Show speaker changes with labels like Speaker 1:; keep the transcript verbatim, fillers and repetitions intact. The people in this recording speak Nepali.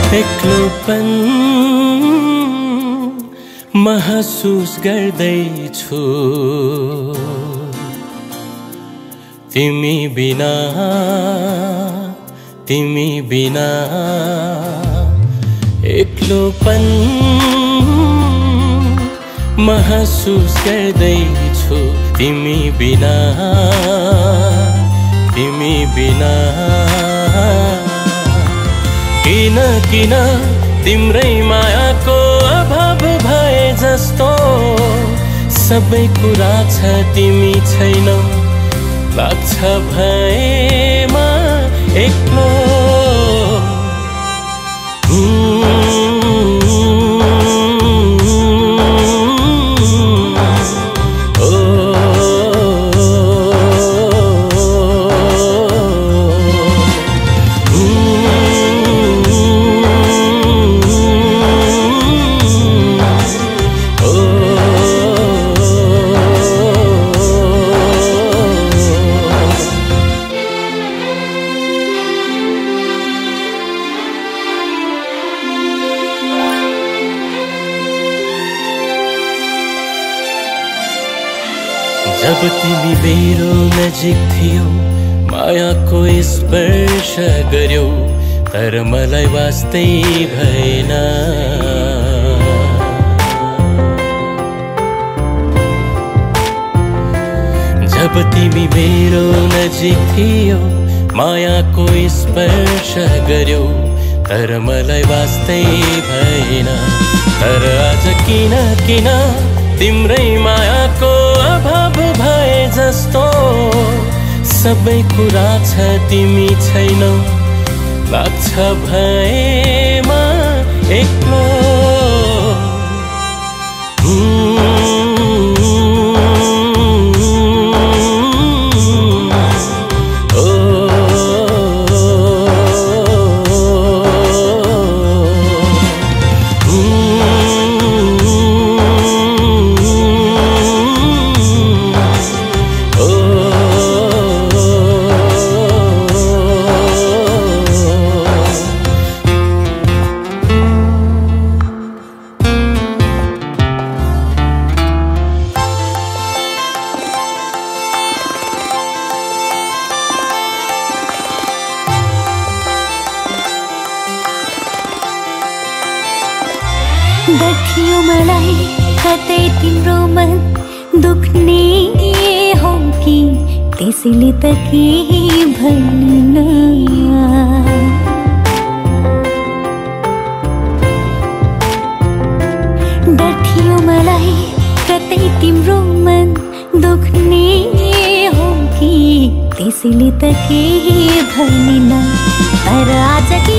Speaker 1: एक्लोपन महसुस गर्दैछु तिमी बिना तिमी बिना एक्लोपन महसुस गर्दैछु तिमी बिना तिमी बिना किन किन तिम्रै मायाको अभाव भए जस्तो सबै कुरा छ तिमी छैनौ लाग्छ भएमा एक्लो जब तिमी मेरो नजिक थियौ मायाको स्पर्श गर्यौ तर मलाई वास्तै भएन जब तिमी मेरो नजिक थियौ मायाको स्पर्श गर्यौ तर मलाई वास्तै भएन तर आज किन किन तिम्रै मायाको अभाव भए जस्तो सबै कुरा छ तिमी छैनौ लाग्छ भएमा एक्लो
Speaker 2: देखियो मलाई कतै तिम्रो मन दुख्ने हो कि त्यसैले त के भन्नु देखियो मलाई कतै तिम्रो मन दुख्ने हो कि त्यसैले त के भन्नु तर आज के